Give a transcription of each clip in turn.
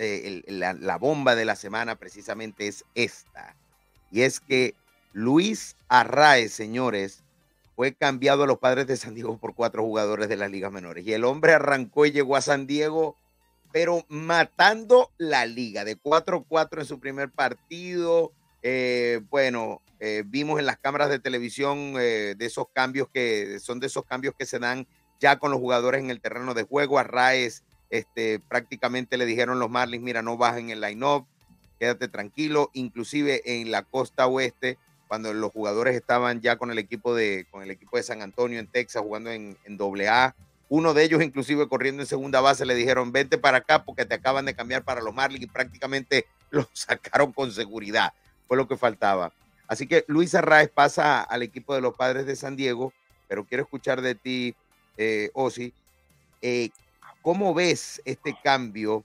la bomba de la semana precisamente es esta. Y es que Luis Arraez, señores, fue cambiado a los Padres de San Diego por 4 jugadores de las ligas menores. Y el hombre arrancó y llegó a San Diego, pero matando la liga, de 4-4 en su primer partido. Vimos en las cámaras de televisión de esos cambios que se dan ya con los jugadores en el terreno de juego. A Arraez prácticamente le dijeron los Marlins, mira, no bajen el line-up, quédate tranquilo. Inclusive en la costa oeste, cuando los jugadores estaban ya con el equipo de San Antonio en Texas jugando en AA, uno de ellos inclusive corriendo en segunda base le dijeron, vente para acá porque te acaban de cambiar para los Marlins, y prácticamente lo sacaron con seguridad. Fue lo que faltaba. Así que Luis Arraez pasa al equipo de los Padres de San Diego, pero quiero escuchar de ti, Ozzy, ¿cómo ves este cambio?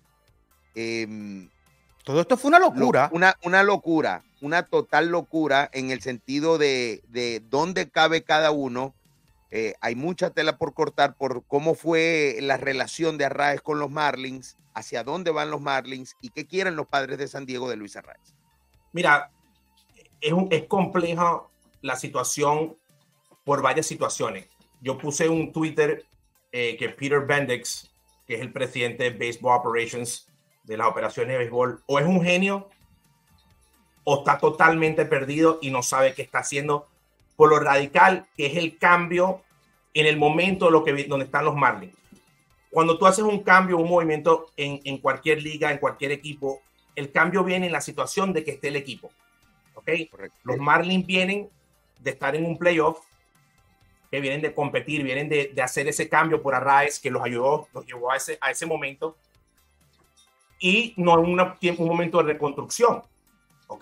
Todo esto fue una locura. Una locura, una total locura en el sentido de dónde cabe cada uno. Hay mucha tela por cortar por cómo fue la relación de Arraez con los Marlins, hacia dónde van los Marlins y qué quieren los Padres de San Diego de Luis Arraez. Mira, es compleja la situación por varias situaciones. Yo puse un Twitter que Peter Bendix, que es el presidente de Baseball Operations, de las operaciones de béisbol, o es un genio o está totalmente perdido y no sabe qué está haciendo, por lo radical que es el cambio en el momento donde están los Marlins. Cuando tú haces un cambio, un movimiento en cualquier liga, en cualquier equipo, el cambio viene en la situación de que esté el equipo. ¿Okay? Los Marlins vienen de estar en un playoff, que vienen de competir, vienen de hacer ese cambio por Arraez, que los ayudó, los llevó a ese momento, y no en un momento de reconstrucción. ¿Ok?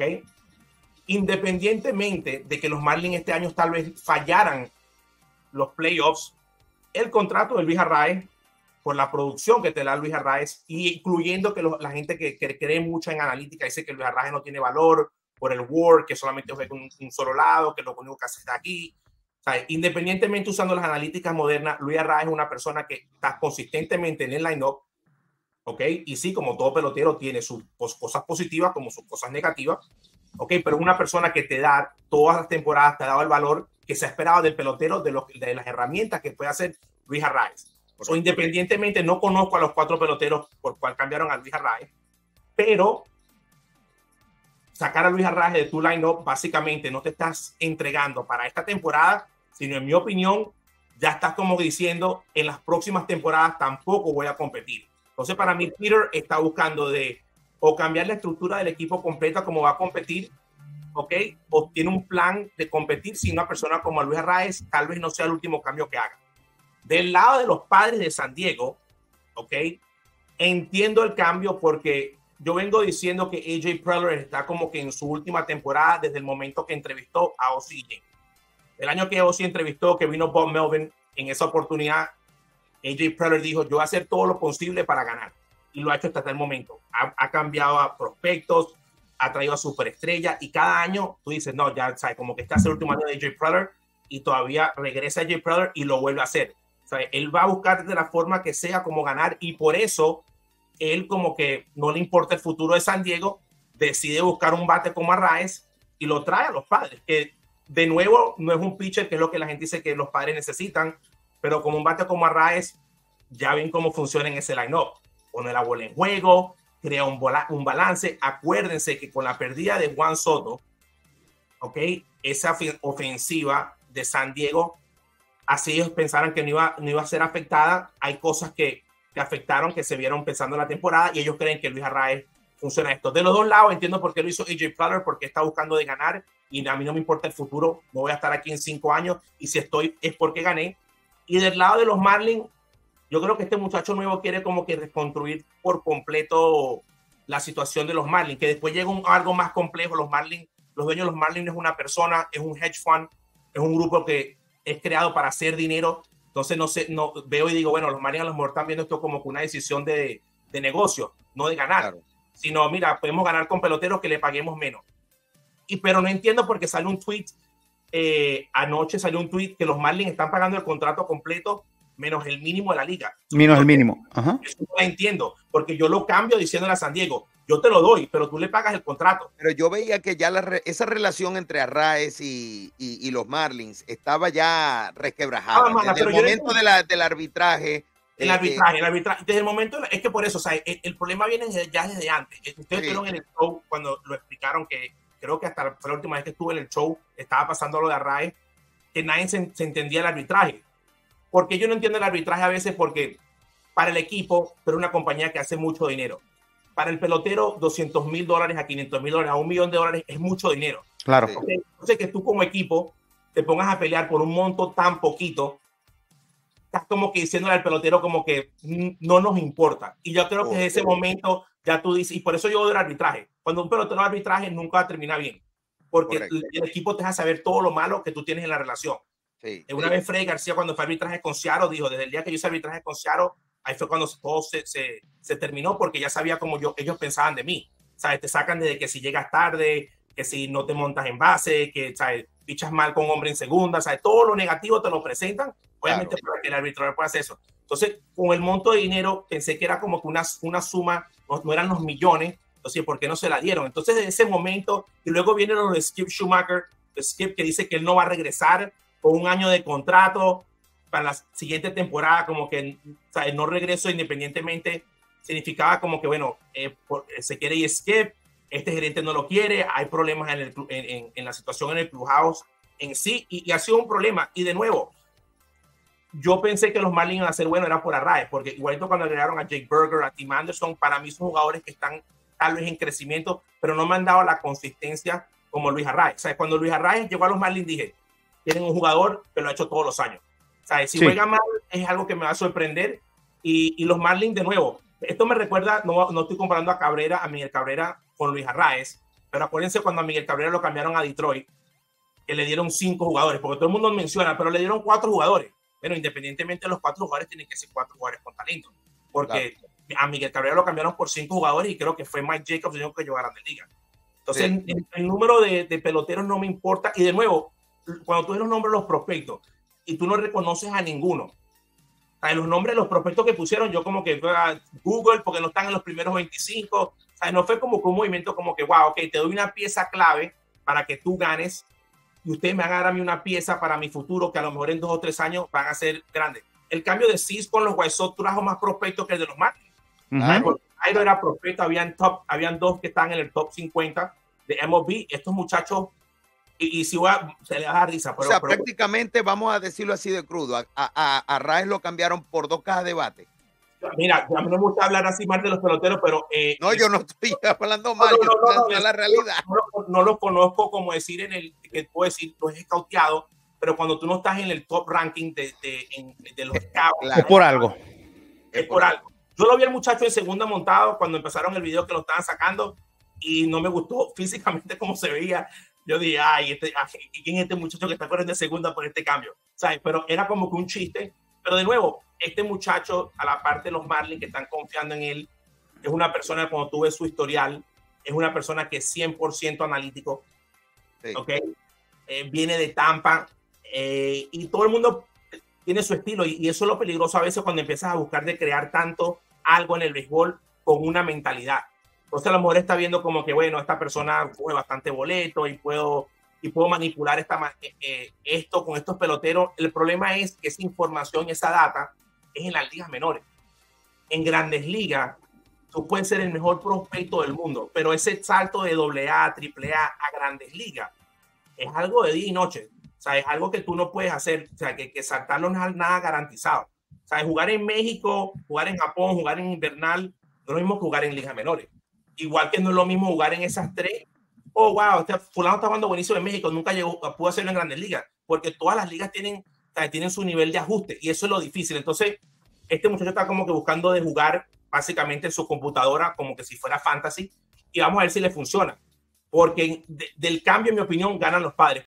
Independientemente de que los Marlins este año tal vez fallaran los playoffs, el contrato de Luis Arraez, por la producción que te da Luis Arraez, y incluyendo que la gente que cree mucho en analítica dice que Luis Arraez no tiene valor por el WAR, que solamente juega con un solo lado, que lo único que hace está aquí. O sea, independientemente usando las analíticas modernas, Luis Arraez es una persona que está consistentemente en el line-up, ¿ok? Y sí, como todo pelotero, tiene sus cosas positivas como sus cosas negativas, ¿ok? Pero es una persona que te da, todas las temporadas te ha dado el valor que se ha esperado del pelotero, de las herramientas que puede hacer Luis Arraez. O independientemente, no conozco a los 4 peloteros por cual cambiaron a Luis Arraez, pero sacar a Luis Arraez de tu line-up básicamente no te estás entregando para esta temporada, sino en mi opinión ya estás como diciendo en las próximas temporadas tampoco voy a competir. Entonces para mí Peter está buscando o cambiar la estructura del equipo completa como va a competir, ¿ok? O tiene un plan de competir sin una persona como Luis Arraez, tal vez no sea el último cambio que haga. Del lado de los Padres de San Diego, ¿ok? Entiendo el cambio porque yo vengo diciendo que AJ Preller está como que en su última temporada desde el momento que entrevistó a Ozzy. El año que Ozzy entrevistó, que vino Bob Melvin, en esa oportunidad, AJ Preller dijo, yo voy a hacer todo lo posible para ganar. Y lo ha hecho hasta el momento. Ha cambiado a prospectos, ha traído a superestrellas, y cada año tú dices, no, ya sabes, como que este es el último año de AJ Preller, y todavía regresa AJ Preller y lo vuelve a hacer. O sea, él va a buscar de la forma que sea como ganar, y por eso él como que no le importa el futuro de San Diego, decide buscar un bate como Arraez y lo trae a los Padres, que de nuevo no es un pitcher que es lo que la gente dice que los Padres necesitan, pero como un bate como Arraez ya ven cómo funciona en ese line-up, pone la bola en juego, crea un balance. Acuérdense que con la pérdida de Juan Soto, ¿ok? Esa ofensiva de San Diego, así ellos pensaran que no iba a ser afectada. Hay cosas que afectaron, que se vieron pensando en la temporada, y ellos creen que Luis Arraez funciona esto. De los dos lados entiendo por qué lo hizo AJ Preller, porque está buscando de ganar, y a mí no me importa el futuro, no voy a estar aquí en 5 años, y si estoy es porque gané. Y del lado de los Marlins, yo creo que este muchacho nuevo quiere como que reconstruir por completo la situación de los Marlins, que después llega algo más complejo. Los Marlins, los dueños de los Marlins no es una persona, es un hedge fund, es un grupo que es creado para hacer dinero. Entonces no veo y digo, bueno, los Marlins a lo mejor están viendo esto como una decisión de negocio, no de ganar, claro, sino mira, podemos ganar con peloteros que le paguemos menos. Pero no entiendo porque sale un tweet, anoche salió un tweet que los Marlins están pagando el contrato completo menos el mínimo de la liga. Menos el mínimo. Ajá. Eso no lo entiendo, porque yo lo cambio diciéndole a San Diego, yo te lo doy, pero tú le pagas el contrato. Pero yo veía que ya esa relación entre Arraez y los Marlins estaba ya resquebrajada. Desde el momento del arbitraje. El arbitraje. Desde el momento, es que por eso, o sea, el problema viene ya desde antes. Ustedes vieron en el show cuando lo explicaron, que creo que hasta fue la última vez que estuve en el show, estaba pasando lo de Arraez, que nadie se entendía el arbitraje. Porque yo no entiendo el arbitraje a veces, porque para el equipo, pero una compañía que hace mucho dinero. Para el pelotero, $200,000 a $500,000 a $1,000,000 es mucho dinero. Claro. Entonces, que tú como equipo te pongas a pelear por un monto tan poquito, estás como que diciéndole al pelotero como que no nos importa. Y yo creo que en ese momento ya tú dices, y por eso yo odio el arbitraje. Cuando un pelotero de arbitraje nunca termina bien, porque el equipo te deja saber todo lo malo que tú tienes en la relación. Una vez Freddy García, cuando fue arbitraje con Seattle, dijo, desde el día que yo hice arbitraje con Seattle, ahí fue cuando todo se terminó, porque ya sabía cómo ellos pensaban de mí. ¿Sabes? Te sacan desde que si llegas tarde, que si no te montas en base, que, ¿sabes?, pichas mal con hombre en segunda, ¿sabes? Todo lo negativo te lo presentan, obviamente, para que el árbitro pueda hacer eso. Entonces, con el monto de dinero, pensé que era como que una suma, no eran los millones, entonces, ¿por qué no se la dieron? Entonces, en ese momento, y luego viene lo de Skip Schumacher, Skip, que dice que él no va a regresar con un año de contrato para la siguiente temporada, como que, ¿sabes?, no regreso independientemente, significaba como que, bueno, se quiere ir Skip, este gerente no lo quiere, hay problemas en la situación en el clubhouse en sí, y ha sido un problema. Y de nuevo, yo pensé que los Marlins iban a ser buenos, era por Arraez, porque igualito cuando agregaron a Jake Burger, a Tim Anderson, para mí son jugadores que están tal vez en crecimiento, pero no me han dado la consistencia como Luis Arraez. O sea, cuando Luis Arraez llegó a los Marlins, dije, tienen un jugador que lo ha hecho todos los años. O sea, si juega mal, es algo que me va a sorprender. Y los Marlins, de nuevo, esto me recuerda, no estoy comparando a Miguel Cabrera con Luis Arraez, pero acuérdense cuando a Miguel Cabrera lo cambiaron a Detroit, que le dieron 5 jugadores, porque todo el mundo menciona, pero le dieron 4 jugadores. Pero independientemente, los 4 jugadores tienen que ser 4 jugadores con talento, porque a Miguel Cabrera lo cambiaron por 5 jugadores y creo que fue Mike Jacobs el único que llegó a Grandes Ligas. Entonces, el número de peloteros no me importa. Y de nuevo, cuando tú ves los nombres de los prospectos y tú no reconoces a ninguno, los nombres de los prospectos que pusieron, yo como que Google, porque no están en los primeros 25, o sea, no fue como que un movimiento como que, wow, ok, te doy una pieza clave para que tú ganes y ustedes me van a dar a mí una pieza para mi futuro que a lo mejor en 2 o 3 años van a ser grandes. El cambio de Cis con los White Sox trajo más prospectos que el de los Marlins. Jairo era prospecto, habían 2 que están en el top 50 de MLB. Estos muchachos, y si se le da risa. Pero, prácticamente, vamos a decirlo así de crudo, a Arraez lo cambiaron por 2 cajas de bate. Mira, a mí no me gusta hablar así mal de los peloteros, pero... no, yo no estoy hablando mal, es la realidad. No lo conozco, como decir, que puedo decir, los he escauteado, pero cuando tú no estás en el top ranking de los scouts... Claro. Es por algo. Es por algo. Yo lo vi al muchacho en segunda montado cuando empezaron el video que lo estaban sacando y no me gustó físicamente cómo se veía. Yo dije, ay, ¿quién es este muchacho que está corriendo de segunda por este cambio? ¿Sabes? Pero era como que un chiste. Pero de nuevo, este muchacho, a la parte de los Marlins que están confiando en él, es una persona, cuando tú ves su historial, es una persona que es 100% analítico. ¿Okay? Viene de Tampa y todo el mundo tiene su estilo. Y eso es lo peligroso a veces cuando empiezas a buscar de crear tanto algo en el béisbol con una mentalidad. Entonces a lo mejor está viendo como que, bueno, esta persona fue bastante boleto y puedo manipular esto con estos peloteros. El problema es que esa información, esa data, es en las ligas menores. En Grandes Ligas, tú puedes ser el mejor prospecto del mundo, pero ese salto de AA, AAA a Grandes Ligas es algo de día y noche. O sea, es algo que tú no puedes hacer. O sea, que saltarlo no es nada garantizado. O sea, jugar en México, jugar en Japón, jugar en invernal, no es lo mismo que jugar en ligas menores. Igual que no es lo mismo jugar en esas 3. Oh, wow, este fulano está jugando buenísimo en México, nunca pudo hacerlo en Grandes Ligas, porque todas las ligas tienen su nivel de ajuste y eso es lo difícil. Entonces, este muchacho está como que buscando de jugar básicamente en su computadora como que si fuera fantasy y vamos a ver si le funciona. Porque del cambio, en mi opinión, ganan los Padres.